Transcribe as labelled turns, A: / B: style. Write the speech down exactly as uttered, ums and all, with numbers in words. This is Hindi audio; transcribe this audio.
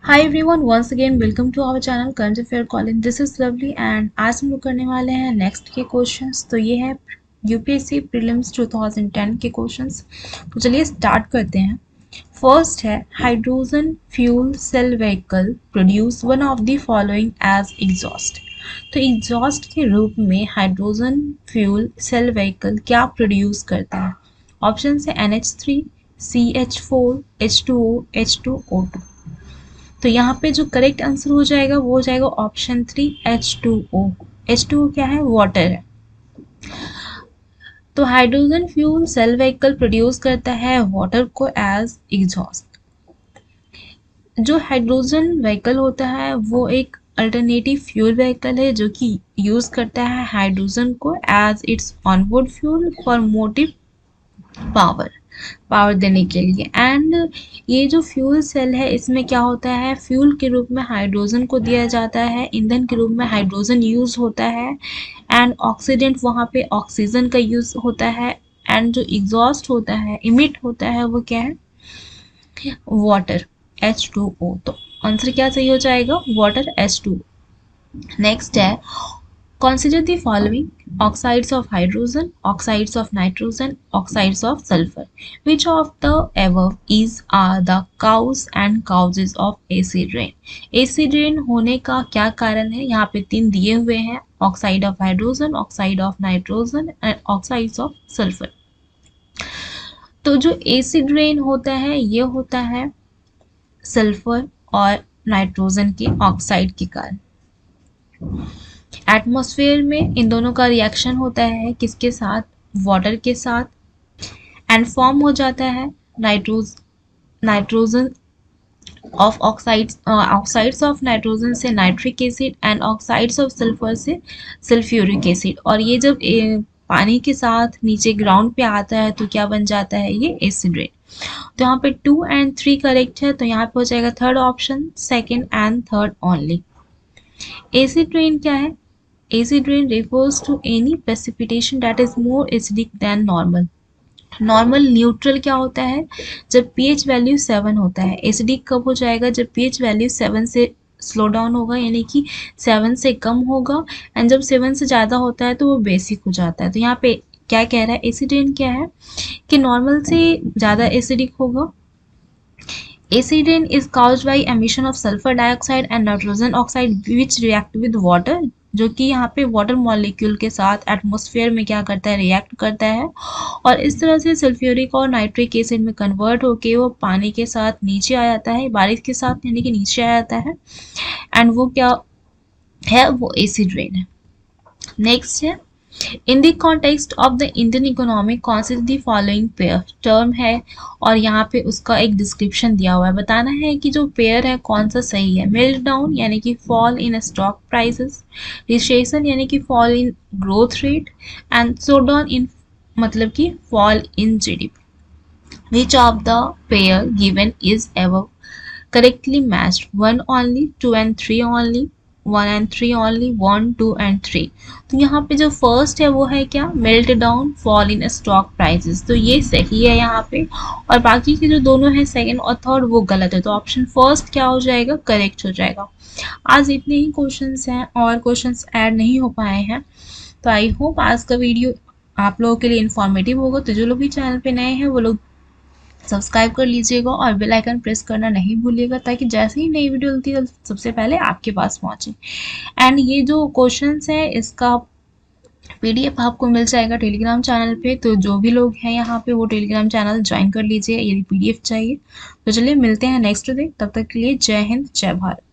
A: Hi everyone, once again welcome to our channel current affair calling. This is lovely and आज हम लोग करने वाले हैं नेक्स्ट के क्वेश्चंस। तो ये है UPSC prelims two thousand ten के क्वेश्चंस। तो चलिए स्टार्ट करते हैं। फर्स्ट है, hydrogen fuel cell vehicle produce one of the following as exhaust. तो एग्जॉस्ट के रूप में हाइड्रोजन फ्यूल सेल व्हीकल क्या प्रोड्यूस करता है? ऑप्शन है N H three, C H four, H two O, H two O two. तो यहाँ पे जो करेक्ट आंसर हो जाएगा वो हो जाएगा option three, H two O. H two O क्या है? वाटर है। तो hydrogen fuel cell vehicle produce करता है वाटर को एज एग्जॉस्ट। जो हाइड्रोजन व्हीकल होता है वो एक अल्टरनेटिव फ्यूल व्हीकल है जो कि यूज करता है हाइड्रोजन को as its onboard fuel for motive power power देने के लिए। एंड ये जो फ्यूल सेल है इसमें क्या होता है, फ्यूल के रूप में हाइड्रोजन को दिया जाता है, ईंधन के रूप में हाइड्रोजन यूज होता है एंड ऑक्सीडेंट वहाँ पे ऑक्सीजन का यूज होता है। एंड जो एग्जॉस्ट होता है, इमिट होता है, वो क्या है? Water, H two O. तो आंसर क्या सही हो जाएगा? Water, H two O. Next है, consider the following oxides of hydrogen, oxides of nitrogen, oxides of sulfur. Which of the above is are the cause and causes of acid rain? Acid rain होने का क्या कारण है? यहाँ पे तीन दिए हुए हैं, oxide of hydrogen, oxide of nitrogen and oxides of sulphur. तो जो एसिड रेन होता है ये होता है सल्फर और नाइट्रोजन के ऑक्साइड के कारण। एटमॉस्फेयर में इन दोनों का रिएक्शन होता है किसके साथ? वाटर के साथ। एंड फॉर्म हो जाता है nitrogen nitrogen of oxides oxides of nitrogen से nitric acid and oxides of sulphur से सल्फ्यूरिक एसिड। और ये जब ए, पानी के साथ नीचे ग्राउंड पे आता है तो क्या बन जाता है? ये एसिड रेन। तो यहाँ पे टू एंड थ्री करेक्ट है, तो यहाँ पे हो जाएगा third option, second and third only. Acid rain क्या है? Acid rain refers to any precipitation that is more acidic than normal. Normal neutral क्या होता है? जब pH वैल्यू सेवन होता है। एसिडिक कब हो जाएगा? जब pH वैल्यू सेवन से स्लो डाउन होगा, यानी कि सेवन से कम होगा। एंड जब सेवन से ज़्यादा होता है तो वो बेसिक हो जाता है। तो यहाँ पे क्या कह रहा है? एसिड रेन क्या है कि नॉर्मल से ज़्यादा एसिडिक होगा। Acid rain is caused by emission of sulfur dioxide and nitrogen oxide which react with water, जो कि यहाँ पे वाटर मॉलिक्यूल के साथ एटमॉस्फेयर में क्या करता है? रिएक्ट करता है और इस तरह से सल्फ्यूरिक और नाइट्रिक एसिड में कन्वर्ट होके वो पानी के साथ नीचे आ जाता है, बारिश के साथ यानी कि नीचे आ जाता है। एंड वो क्या है? वो एसिड रेन है। नेक्स्ट है, in the context of the Indian economy consider the following pair. Term है और यहाँ पे उसका एक डिस्क्रिप्शन दिया हुआ है। बताना है कि जो पेयर है कौन सा सही है। मेल्ट डाउन यानी कि fall in stock prices, recession यानी कि fall in growth rate and slowdown in मतलब कि fall in GDP. Which of the pair given is ever correctly matched? One only, two and three only, one and three only, one, two and three. तो यहाँ पे जो फर्स्ट है वो है क्या? Meltdown, fall in stock prices. तो ये सही है यहाँ पे, और बाकी के जो दोनों है सेकंड और थर्ड वो गलत है। तो ऑप्शन फर्स्ट क्या हो जाएगा? करेक्ट हो जाएगा। आज इतने ही क्वेश्चंस हैं और क्वेश्चंस ऐड नहीं हो पाए हैं। तो आई होप आज का वीडियो आप लोगों के लिए इन्फॉर्मेटिव होगा। तो जो लोग भी चैनल पे नए हैं वो लोग सब्सक्राइब कर लीजिएगा और बेल आइकन प्रेस करना नहीं भूलिएगा, ताकि जैसे ही नई वीडियो डलती है सबसे पहले आपके पास पहुंचे। एंड ये जो क्वेश्चंस है इसका पीडीएफ आपको मिल जाएगा टेलीग्राम चैनल पे। तो जो भी लोग हैं यहाँ पे वो टेलीग्राम चैनल ज्वाइन कर लीजिए यदि पीडीएफ चाहिए। तो चलिए मिलते हैं नेक्स्ट डे, तब तक के लिए जय हिंद, जय भारत।